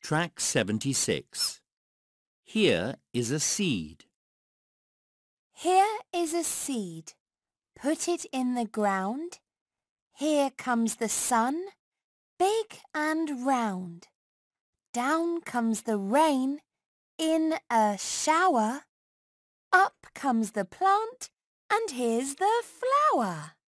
Track 76. Here is a seed. Here is a seed. Put it in the ground. Here comes the sun, big and round. Down comes the rain in a shower. Up comes the plant, and here's the flower.